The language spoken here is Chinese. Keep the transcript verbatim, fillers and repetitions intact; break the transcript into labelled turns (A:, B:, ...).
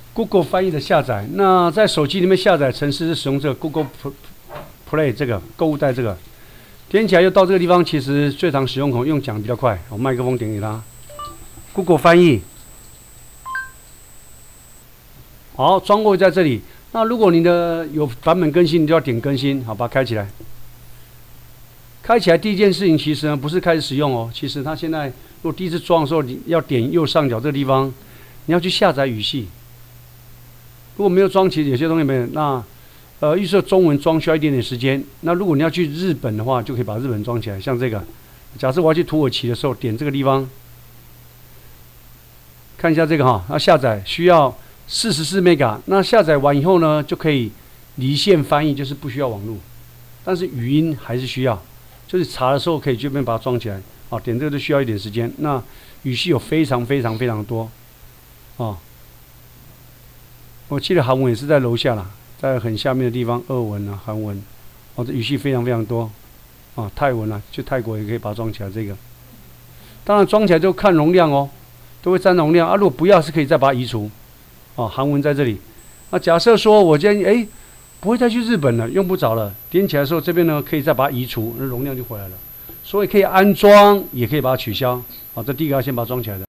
A: Google 翻译的下载。那在手机里面下载程式是使用这个 Google Play 这个购物袋这个，点起来又到这个地方，其实最常使用可能用讲比较快。我麦克风点给它 ，Google 翻译。好，装货在这里。那如果你的有版本更新，你就要点更新，好，把它开起来。开起来第一件事情，其实呢不是开始使用哦，其实它现在如果第一次装的时候，你要点右上角这个地方，你要去下载语系。如果没有装，其实有些东西没有。那呃，预设中文装需要一点点时间。那如果你要去日本的话，就可以把日本装起来。像这个，假设我要去土耳其的时候，点这个地方，看一下这个哈，那下载需要四十四 mega。那下载完以后呢，就可以离线翻译，就是不需要网络，但是语音还是需要。就是查的时候可以这边把它装起来，啊，点这个就需要一点时间。那语系有非常非常非常多，啊，我记得韩文也是在楼下啦，在很下面的地方，俄文啊、韩文，哦，这语系非常非常多，啊，泰文啊，去泰国也可以把它装起来。这个，当然装起来就看容量哦，都会占容量啊。如果不要是可以再把它移除，啊，韩文在这里。那假设说我今天哎。不会再去日本了，用不着了。点起来的时候，这边呢可以再把它移除，那容量就回来了。所以可以安装，也可以把它取消。好，这第一个要先把它装起来的。